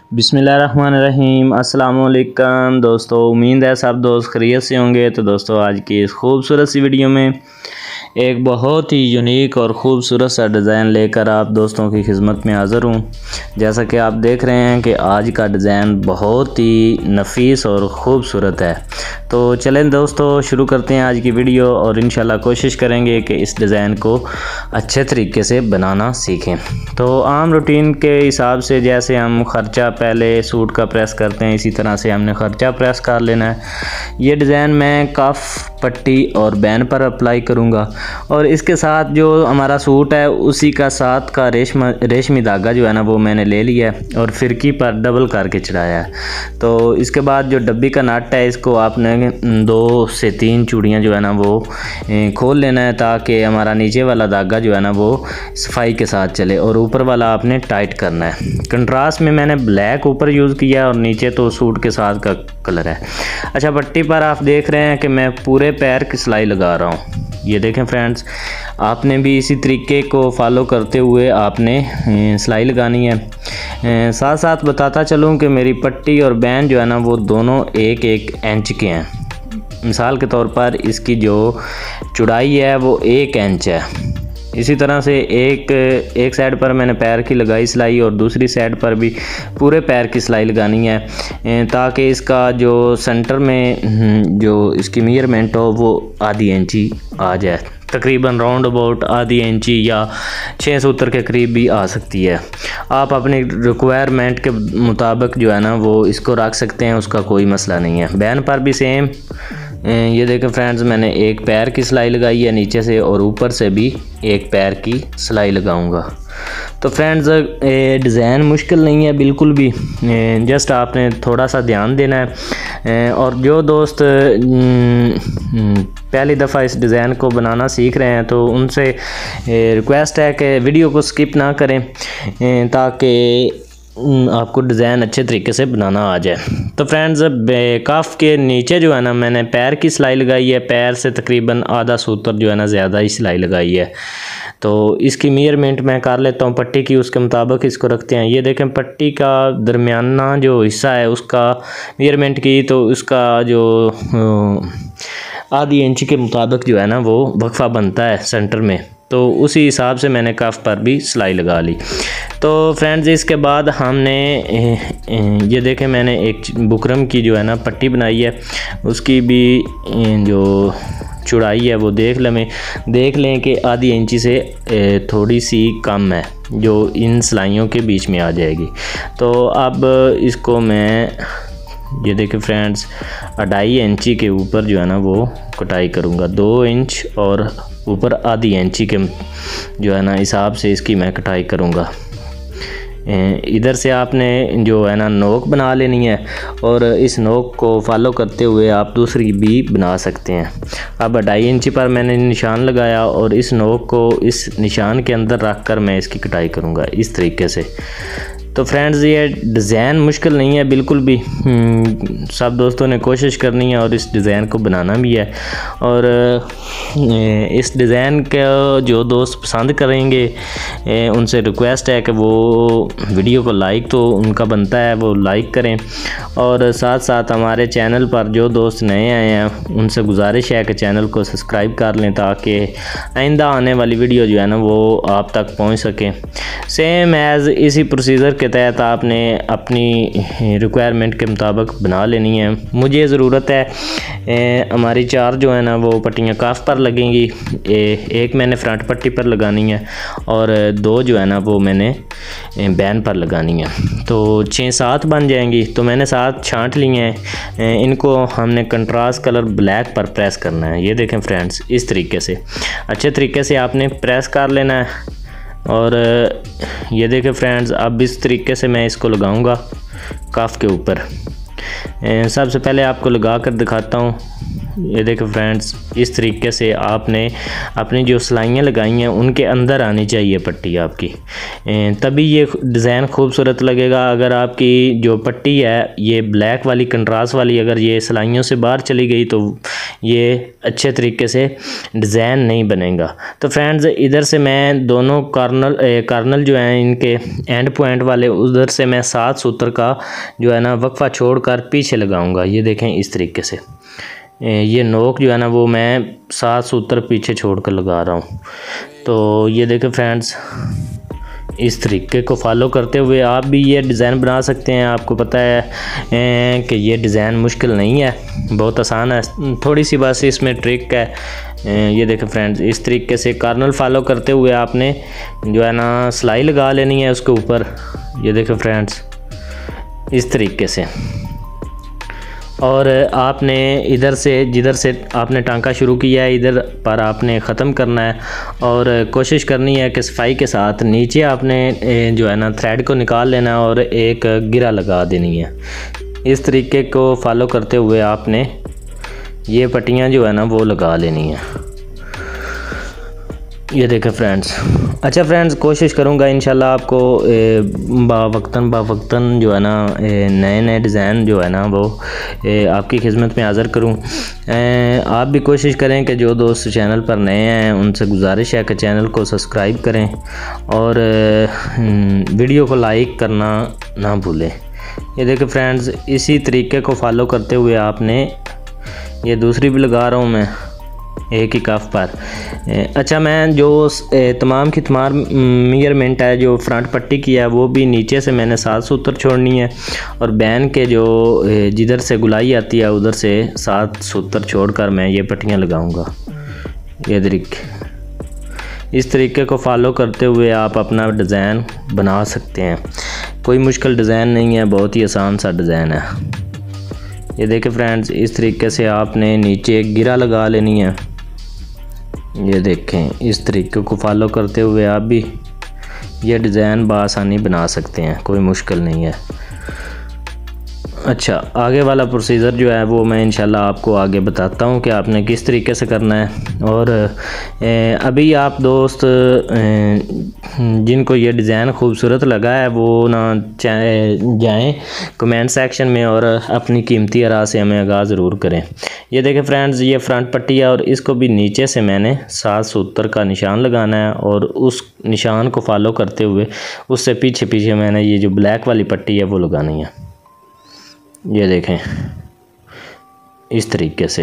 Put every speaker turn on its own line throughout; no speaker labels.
बिस्मिल्लाहिर्रहमानिर्रहीम। अस्सलाम वालेकुम दोस्तों, उम्मीद है सब दोस्त खैरियत से होंगे। तो दोस्तों आज की इस खूबसूरत सी वीडियो में एक बहुत ही यूनिक और ख़ूबसूरत सा डिज़ाइन लेकर आप दोस्तों की खिदमत में हाज़िर हूँ। जैसा कि आप देख रहे हैं कि आज का डिज़ाइन बहुत ही नफीस और ख़ूबसूरत है। तो चलें दोस्तों शुरू करते हैं आज की वीडियो और इंशाल्लाह कोशिश करेंगे कि इस डिज़ाइन को अच्छे तरीके से बनाना सीखें। तो आम रूटीन के हिसाब से जैसे हम ख़र्चा पहले सूट का प्रेस करते हैं, इसी तरह से हमने ख़र्चा प्रेस कर लेना है। ये डिज़ाइन मैं कफ, पट्टी और बैन पर अप्लाई करूँगा और इसके साथ जो हमारा सूट है उसी का साथ का रेशमी धागा जो है ना वो मैंने ले लिया है और फिरकी पर डबल करके चढ़ाया है। तो इसके बाद जो डब्बी का नट है इसको आपने 2 से 3 चूड़ियाँ जो है ना वो खोल लेना है ताकि हमारा नीचे वाला धागा जो है ना वो सफाई के साथ चले और ऊपर वाला आपने टाइट करना है। कंट्रास्ट में मैंने ब्लैक ऊपर यूज़ किया और नीचे तो सूट के साथ का कलर है। अच्छा, पट्टी पर आप देख रहे हैं कि मैं पूरे पैर की सिलाई लगा रहा हूँ। ये देखें फ्रेंड्स, आपने भी इसी तरीके को फॉलो करते हुए आपने सिलाई लगानी है। साथ साथ बताता चलूँ कि मेरी पट्टी और बैन जो है ना वो दोनों 1-1 इंच के हैं। मिसाल के तौर पर इसकी जो चौड़ाई है वो 1 इंच है। इसी तरह से एक साइड पर मैंने पैर की लगाई सिलाई और दूसरी साइड पर भी पूरे पैर की सिलाई लगानी है ताकि इसका जो सेंटर में जो इसकी मेजरमेंट हो वो आधी इंची आ जाए। तकरीबन राउंड अबाउट आधी इंची या 6 सूत्र के करीब भी आ सकती है। आप अपनी रिक्वायरमेंट के मुताबिक जो है ना वो इसको रख सकते हैं, उसका कोई मसला नहीं है। बैन पर भी सेम ये देखें फ्रेंड्स, मैंने एक पैर की सिलाई लगाई है नीचे से और ऊपर से भी एक पैर की सिलाई लगाऊंगा। तो फ्रेंड्स डिज़ाइन मुश्किल नहीं है बिल्कुल भी, जस्ट आपने थोड़ा सा ध्यान देना है। और जो दोस्त पहली दफ़ा इस डिज़ाइन को बनाना सीख रहे हैं तो उनसे रिक्वेस्ट है कि वीडियो को स्किप ना करें ताकि आपको डिज़ाइन अच्छे तरीके से बनाना आ जाए। तो फ्रेंड्स काफ के नीचे जो है ना मैंने पैर की सिलाई लगाई है। पैर से तकरीबन आधा सूत्र जो है ना ज़्यादा ही सिलाई लगाई है। तो इसकी मेजरमेंट मैं कर लेता हूँ पट्टी की, उसके मुताबिक इसको रखते हैं। ये देखें पट्टी का दरमियाना जो हिस्सा है उसका मेजरमेंट की तो उसका जो आधी इंच के मुताबिक जो है ना वो वक्फा बनता है सेंटर में। तो उसी हिसाब से मैंने कफ पर भी सिलाई लगा ली। तो फ्रेंड्स इसके बाद हमने ये देखें मैंने एक बुकरम की जो है ना पट्टी बनाई है, उसकी भी जो चौड़ाई है वो देख लें कि आधी इंची से थोड़ी सी कम है जो इन सिलाइयों के बीच में आ जाएगी। तो अब इसको मैं ये देखें फ्रेंड्स 2.5 इंची के ऊपर जो है ना वो कटाई करूँगा। 2 इंच और ऊपर आधी इंची के जो है ना हिसाब से इसकी मैं कटाई करूँगा। इधर से आपने जो है ना नोक बना लेनी है और इस नोक को फॉलो करते हुए आप दूसरी भी बना सकते हैं। अब 2.5 इंची पर मैंने निशान लगाया और इस नोक को इस निशान के अंदर रख कर मैं इसकी कटाई करूँगा इस तरीके से। तो फ्रेंड्स ये डिज़ाइन मुश्किल नहीं है बिल्कुल भी, सब दोस्तों ने कोशिश करनी है और इस डिज़ाइन को बनाना भी है। और इस डिज़ाइन का जो दोस्त पसंद करेंगे उनसे रिक्वेस्ट है कि वो वीडियो को लाइक तो उनका बनता है वो लाइक करें और साथ साथ हमारे चैनल पर जो दोस्त नए आए हैं उनसे गुजारिश है कि चैनल को सब्सक्राइब कर लें ताकि आइंदा आने वाली वीडियो जो है ना वो आप तक पहुँच सकें। सेम एज़ इसी प्रोसीजर के तहत आपने अपनी रिक्वायरमेंट के मुताबिक बना लेनी है। मुझे ज़रूरत है हमारी 4 जो है ना वो पट्टियाँ काफ पर लगेंगी, एक मैंने फ्रंट पट्टी पर लगानी है और 2 जो है ना वो मैंने बैन पर लगानी है। तो 6-7 बन जाएंगी। तो मैंने 7 छांट लिए हैं, इनको हमने कंट्रास्ट कलर ब्लैक पर प्रेस करना है। ये देखें फ्रेंड्स इस तरीके से अच्छे तरीके से आपने प्रेस कर लेना है। और ये देखें फ्रेंड्स अब इस तरीके से मैं इसको लगाऊंगा कफ के ऊपर। सबसे पहले आपको लगा कर दिखाता हूँ। ये देखो फ्रेंड्स, इस तरीके से आपने अपनी जो सिलाइयाँ लगाई हैं उनके अंदर आनी चाहिए पट्टी आपकी, तभी ये डिज़ाइन खूबसूरत लगेगा। अगर आपकी जो पट्टी है ये ब्लैक वाली कंट्रास्ट वाली अगर ये सिलाइयों से बाहर चली गई तो ये अच्छे तरीके से डिज़ाइन नहीं बनेगा। तो फ्रेंड्स, इधर से मैं दोनों कार्नल जो हैं इनके एंड पॉइंट वाले, उधर से मैं 7 सूत्र का जो है ना वक्फा छोड़कर पीछे लगाऊंगा। ये देखें इस तरीके से ये नोक जो है ना वो मैं 7 सूत्र पीछे छोड़कर लगा रहा हूँ। तो ये देखें फ्रेंड्स, इस तरीके को फॉलो करते हुए आप भी ये डिज़ाइन बना सकते हैं। आपको पता है कि ये डिज़ाइन मुश्किल नहीं है, बहुत आसान है, थोड़ी सी बस इसमें ट्रिक है। ये देखें फ्रेंड्स, इस तरीके से कार्नल फॉलो करते हुए आपने जो है ना सिलाई लगा लेनी है उसके ऊपर। ये देखें फ्रेंड्स, इस तरीके से, और आपने इधर से जिधर से आपने टांका शुरू किया है इधर पर आपने ख़त्म करना है, और कोशिश करनी है कि सफाई के साथ नीचे आपने जो है ना थ्रेड को निकाल लेना है और एक गिरा लगा देनी है। इस तरीके को फॉलो करते हुए आपने ये पट्टियाँ जो है ना वो लगा लेनी है। ये देखें फ्रेंड्स। अच्छा फ्रेंड्स, कोशिश करूँगा इंशाल्लाह आपको बावक्तन जो है ना नए नए डिज़ाइन जो है ना वो आपकी खिदमत में हाज़िर करूँ। आप भी कोशिश करें कि जो दोस्त चैनल पर नए हैं उनसे गुजारिश है कि चैनल को सब्सक्राइब करें और वीडियो को लाइक करना ना भूलें। ये देखें फ्रेंड्स, इसी तरीके को फॉलो करते हुए आपने, ये दूसरी भी लगा रहा हूँ मैं एक ही कफ पर। अच्छा, मैं जो तमाम की तमाम मेजरमेंट है जो फ्रंट पट्टी की है वो भी नीचे से मैंने 7 सूत्र छोड़नी है, और बैन के जो जिधर से गुलाई आती है उधर से 7 सूत्र छोड़कर मैं ये पट्टियाँ लगाऊंगा। ये तरीके, इस तरीके को फॉलो करते हुए आप अपना डिज़ाइन बना सकते हैं। कोई मुश्किल डिज़ाइन नहीं है, बहुत ही आसान सा डिज़ाइन है। ये देखें फ्रेंड्स, इस तरीके से आपने नीचे एक गिरा लगा लेनी है। ये देखें, इस तरीके को फॉलो करते हुए आप भी ये डिज़ाइन बआसानी बना सकते हैं, कोई मुश्किल नहीं है। अच्छा, आगे वाला प्रोसीजर जो है वो मैं इंशाल्लाह आपको आगे बताता हूँ कि आपने किस तरीके से करना है। और अभी आप दोस्त जिनको ये डिज़ाइन खूबसूरत लगा है वो ना जाएं कमेंट सेक्शन में और अपनी कीमती आरा से हमें आगाह ज़रूर करें। ये देखें फ्रेंड्स, ये फ्रंट पट्टी है और इसको भी नीचे से मैंने 7 सूत्र का निशान लगाना है, और उस निशान को फॉलो करते हुए उससे पीछे पीछे मैंने ये जो ब्लैक वाली पट्टी है वो लगानी है। ये देखें इस तरीके से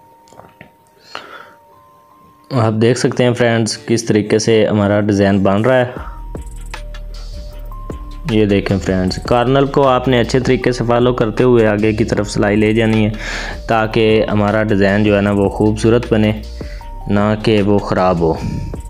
आप देख सकते हैं फ्रेंड्स किस तरीके से हमारा डिज़ाइन बन रहा है। ये देखें फ्रेंड्स, कार्नल को आपने अच्छे तरीके से फॉलो करते हुए आगे की तरफ सिलाई ले जानी है ताकि हमारा डिज़ाइन जो है ना वो खूबसूरत बने, ना कि वो ख़राब हो।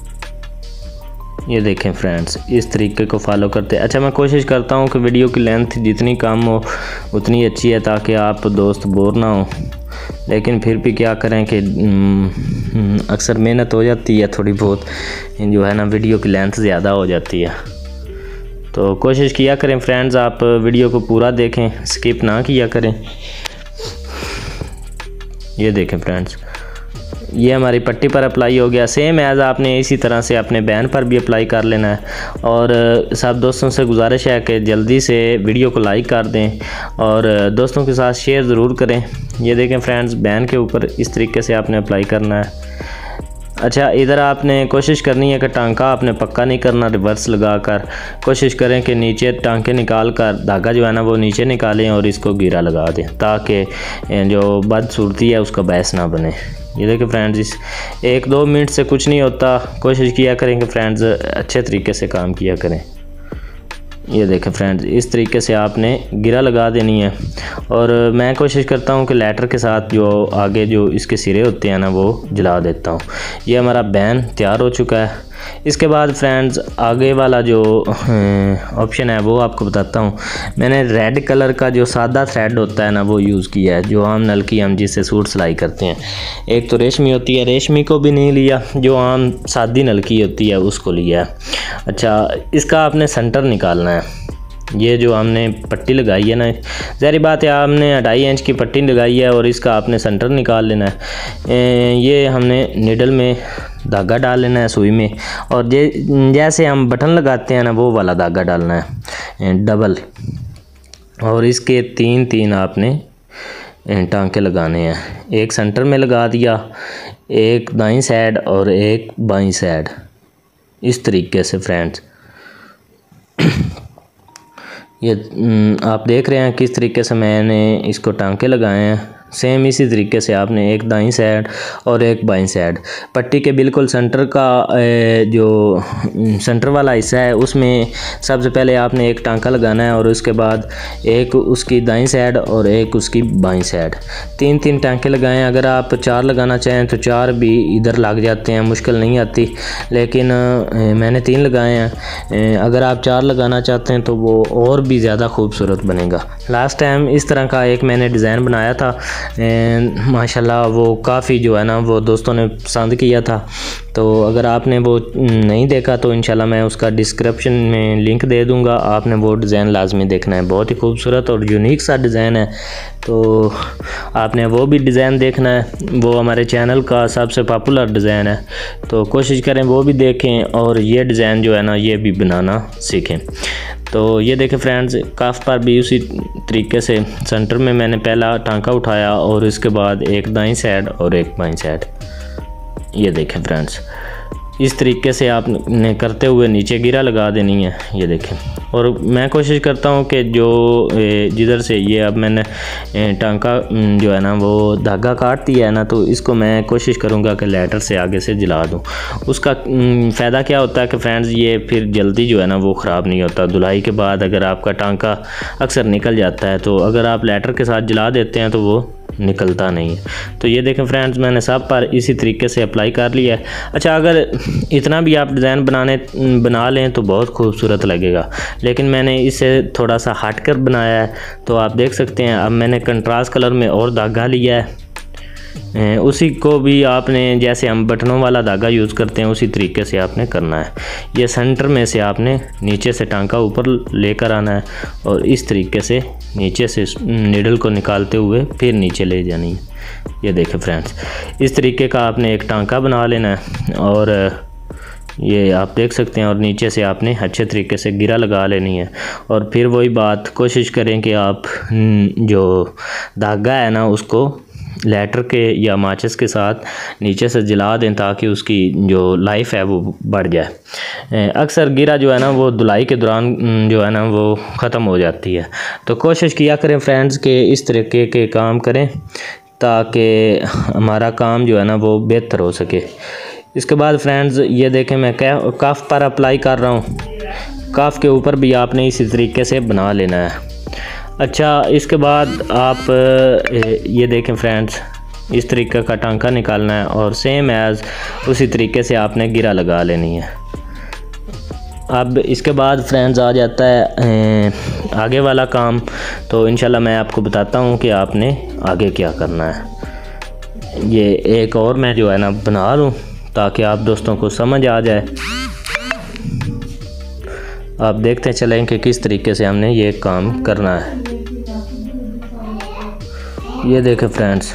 ये देखें फ्रेंड्स, इस तरीके को फॉलो करते। अच्छा, मैं कोशिश करता हूँ कि वीडियो की लेंथ जितनी कम हो उतनी अच्छी है ताकि आप दोस्त बोर ना हो, लेकिन फिर भी क्या करें कि अक्सर मेहनत हो जाती है थोड़ी बहुत, जो है ना वीडियो की लेंथ ज़्यादा हो जाती है। तो कोशिश किया करें फ्रेंड्स, आप वीडियो को पूरा देखें, स्किप ना किया करें। ये देखें फ्रेंड्स, ये हमारी पट्टी पर अप्लाई हो गया। सेम एज़ आपने इसी तरह से अपने बैन पर भी अप्लाई कर लेना है। और सब दोस्तों से गुजारिश है कि जल्दी से वीडियो को लाइक कर दें और दोस्तों के साथ शेयर ज़रूर करें। ये देखें फ्रेंड्स, बैन के ऊपर इस तरीके से आपने अप्लाई करना है। अच्छा, इधर आपने कोशिश करनी है कि टांका आपने पक्का नहीं करना, रिवर्स लगाकर कोशिश करें कि नीचे टांके निकाल कर धागा जो है ना वो नीचे निकालें और इसको गिरा लगा दें ताकि जो बदसूरती है उसका बहस ना बने। ये देखिए फ्रेंड्स, इस 1-2 मिनट से कुछ नहीं होता, कोशिश किया करें कि फ्रेंड्स अच्छे तरीके से काम किया करें। ये देखें फ्रेंड्स, इस तरीके से आपने गिरा लगा देनी है। और मैं कोशिश करता हूँ कि लेटर के साथ जो आगे जो इसके सिरे होते हैं ना वो जला देता हूँ। ये हमारा बैन तैयार हो चुका है। इसके बाद फ्रेंड्स आगे वाला जो ऑप्शन है वो आपको बताता हूँ। मैंने रेड कलर का जो सादा थ्रेड होता है ना वो यूज़ किया है, जो आम नलकी हम जिससे सूट सिलाई करते हैं। एक तो रेशमी होती है, रेशमी को भी नहीं लिया, जो आम सादी नलकी होती है उसको लिया है। अच्छा, इसका आपने सेंटर निकालना है। ये जो हमने पट्टी लगाई है ना, ज़ाहिर बात है आपने 2.5 इंच की पट्टी लगाई है और इसका आपने सेंटर निकाल लेना है। ये हमने निडल में धागा डाल लेना है सुई में, और जैसे हम बटन लगाते हैं ना वो वाला धागा डालना है डबल, और इसके 3 आपने टांके लगाने हैं। एक सेंटर में लगा दिया, एक दाईं साइड और एक बाईं साइड, इस तरीके से फ्रेंड्स। ये आप देख रहे हैं किस तरीके से मैंने इसको टांके लगाए हैं। सेम इसी तरीके से आपने एक दाईं साइड और एक बाईं साइड, पट्टी के बिल्कुल सेंटर का जो सेंटर वाला हिस्सा है उसमें सबसे पहले आपने एक टांका लगाना है, और उसके बाद एक उसकी दाईं साइड और एक उसकी बाईं साइड, 3 टांके लगाएं। अगर आप 4 लगाना चाहें तो 4 भी इधर लग जाते हैं, मुश्किल नहीं आती, लेकिन मैंने 3 लगाए हैं। अगर आप 4 लगाना चाहते हैं तो वो और भी ज़्यादा खूबसूरत बनेगा। लास्ट टाइम इस तरह का एक मैंने डिज़ाइन बनाया था, माशाल्लाह वो काफ़ी जो है ना वो दोस्तों ने पसंद किया था। तो अगर आपने वो नहीं देखा तो इंशाल्लाह मैं उसका डिस्क्रिप्शन में लिंक दे दूंगा, आपने वो डिज़ाइन लाजमी देखना है। बहुत ही खूबसूरत और यूनिक सा डिज़ाइन है, तो आपने वो भी डिज़ाइन देखना है। वो हमारे चैनल का सबसे पॉपुलर डिज़ाइन है, तो कोशिश करें वो भी देखें और ये डिज़ाइन जो है ना ये भी बनाना सीखें। तो ये देखें फ्रेंड्स, काफ पर भी उसी तरीके से सेंटर में मैंने पहला टांका उठाया और इसके बाद एक दाईं साइड और एक बाईं साइड। ये देखें फ्रेंड्स, इस तरीके से आपने करते हुए नीचे गिरा लगा देनी है। ये देखें, और मैं कोशिश करता हूँ कि जो जिधर से ये अब मैंने टांका जो है ना वो धागा काट दिया है ना, तो इसको मैं कोशिश करूँगा कि लाइटर से आगे से जला दूँ। उसका फ़ायदा क्या होता है कि फ्रेंड्स ये फिर जल्दी जो है ना वो ख़राब नहीं होता। धुलाई के बाद अगर आपका टांका अक्सर निकल जाता है, तो अगर आप लाइटर के साथ जला देते हैं तो वो निकलता नहीं है। तो ये देखें फ्रेंड्स, मैंने सब पर इसी तरीके से अप्लाई कर लिया है। अच्छा, अगर इतना भी आप डिज़ाइन बना लें तो बहुत खूबसूरत लगेगा, लेकिन मैंने इसे थोड़ा सा हट कर बनाया है। तो आप देख सकते हैं अब मैंने कंट्रास्ट कलर में और धागा लिया है, उसी को भी आपने जैसे हम बटनों वाला धागा यूज़ करते हैं उसी तरीके से आपने करना है। ये सेंटर में से आपने नीचे से टांका ऊपर लेकर आना है और इस तरीके से नीचे से नीडल को निकालते हुए फिर नीचे ले जानी है। ये देखें फ्रेंड्स, इस तरीके का आपने एक टांका बना लेना है और ये आप देख सकते हैं, और नीचे से आपने अच्छे तरीके से गिरा लगा लेनी है। और फिर वही बात, कोशिश करें कि आप जो धागा है ना उसको लाइटर के या माचिस के साथ नीचे से जला दें ताकि उसकी जो लाइफ है वो बढ़ जाए। अक्सर गिरा जो है ना वो धुलाई के दौरान जो है ना वो ख़त्म हो जाती है। तो कोशिश किया करें फ्रेंड्स कि इस तरीके के काम करें ताकि हमारा काम जो है ना वो बेहतर हो सके। इसके बाद फ्रेंड्स ये देखें, मैं काफ पर अप्लाई कर रहा हूँ। काफ के ऊपर भी आपने इसी तरीके से बना लेना है। अच्छा, इसके बाद आप ये देखें फ्रेंड्स, इस तरीके का टांका निकालना है और सेम एज़ उसी तरीके से आपने गिरा लगा लेनी है। अब इसके बाद फ्रेंड्स आ जाता है आगे वाला काम। तो इंशाल्लाह मैं आपको बताता हूँ कि आपने आगे क्या करना है। ये एक और मैं जो है ना बना लूँ ताकि आप दोस्तों को समझ आ जाए। आप देखते चलें कि किस तरीके से हमने ये काम करना है। ये देखें फ्रेंड्स,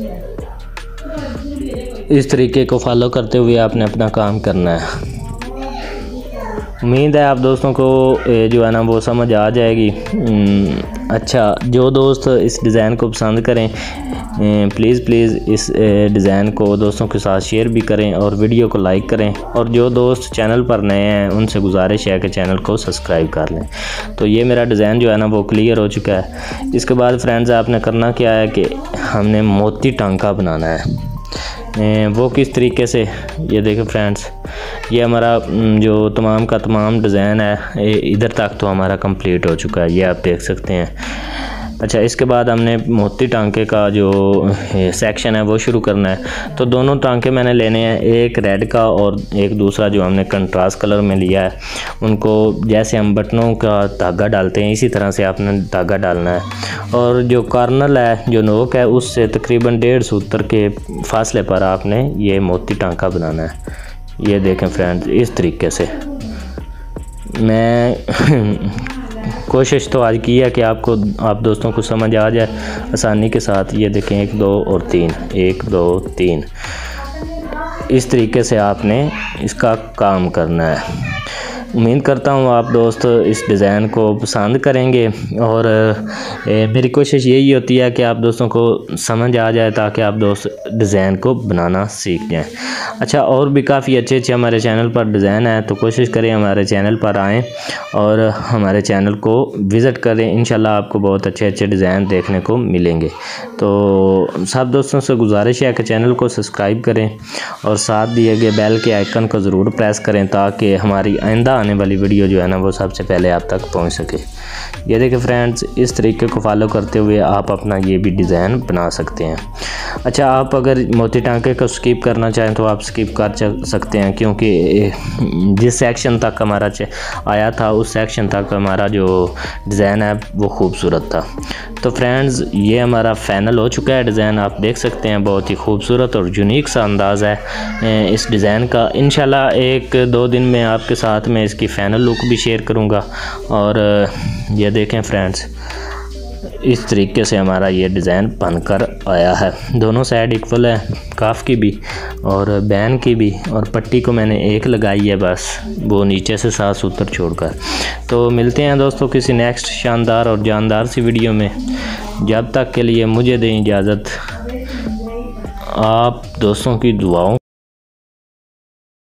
इस तरीके को फॉलो करते हुए आपने अपना काम करना है। उम्मीद है आप दोस्तों को जो है ना वो समझ आ जाएगी। अच्छा, जो दोस्त इस डिज़ाइन को पसंद करें प्लीज़ इस डिज़ाइन को दोस्तों के साथ शेयर भी करें और वीडियो को लाइक करें। और जो दोस्त चैनल पर नए हैं उनसे गुजारिश है कि चैनल को सब्सक्राइब कर लें। तो ये मेरा डिज़ाइन जो है ना वो क्लियर हो चुका है। इसके बाद फ्रेंड्स आपने करना क्या है कि हमने मोती टांका बनाना है। वो किस तरीके से, ये देखें फ्रेंड्स, ये हमारा जो तमाम का तमाम डिज़ाइन है इधर तक तो हमारा कंप्लीट हो चुका है, ये आप देख सकते हैं। अच्छा, इसके बाद हमने मोती टांके का जो सेक्शन है वो शुरू करना है। तो दोनों टांके मैंने लेने हैं, एक रेड का और एक दूसरा जो हमने कंट्रास्ट कलर में लिया है। उनको जैसे हम बटनों का धागा डालते हैं इसी तरह से आपने धागा डालना है। और जो कॉर्नर है, जो नोक है, उससे तकरीबन 1.5 सूत्र के फासले पर आपने ये मोती टांका बनाना है। ये देखें फ्रेंड्स, इस तरीके से मैं कोशिश तो आज की है कि आप दोस्तों को समझ आ जाए आसानी के साथ। ये देखें 1 2 और 3, 1 2 3, इस तरीके से आपने इसका काम करना है। उम्मीद करता हूँ आप दोस्त इस डिज़ाइन को पसंद करेंगे और मेरी कोशिश यही होती है कि आप दोस्तों को समझ आ जाए ताकि आप दोस्त डिज़ाइन को बनाना सीख जाएं। अच्छा, और भी काफ़ी अच्छे अच्छे हमारे चैनल पर डिज़ाइन है, तो कोशिश करें हमारे चैनल पर आएँ और हमारे चैनल को विज़िट करें। इंशाल्लाह आपको बहुत अच्छे अच्छे डिज़ाइन देखने को मिलेंगे। तो सब दोस्तों से गुजारिश है कि चैनल को सब्सक्राइब करें और साथ दिए गए बेल के आइकन को ज़रूर प्रेस करें ताकि हमारी आइंदा आने वाली वीडियो जो है ना वो सबसे पहले आप तक पहुंच सके। ये देखिए फ्रेंड्स, इस तरीके को फॉलो करते हुए आप अपना ये भी डिज़ाइन बना सकते हैं। अच्छा, आप अगर मोती टांके को स्किप करना चाहें तो आप स्किप कर सकते हैं, क्योंकि जिस सेक्शन तक हमारा आया था उस सेक्शन तक हमारा जो डिज़ाइन है वो खूबसूरत था। तो फ्रेंड्स, ये हमारा फाइनल हो चुका है डिज़ाइन। आप देख सकते हैं बहुत ही खूबसूरत और यूनिक सा अंदाज़ है इस डिज़ाइन का। इंशाल्लाह 1-2 दिन में आपके साथ में इसकी फाइनल लुक भी शेयर करूंगा। और ये देखें फ्रेंड्स, इस तरीके से हमारा ये डिज़ाइन बनकर आया है। दोनों साइड इक्वल है, काफ की भी और बैन की भी, और पट्टी को मैंने एक लगाई है बस, वो नीचे से साफ सुथरा छोड़कर। तो मिलते हैं दोस्तों किसी नेक्स्ट शानदार और जानदार सी वीडियो में। जब तक के लिए मुझे दें इजाज़त। आप दोस्तों की दुआओं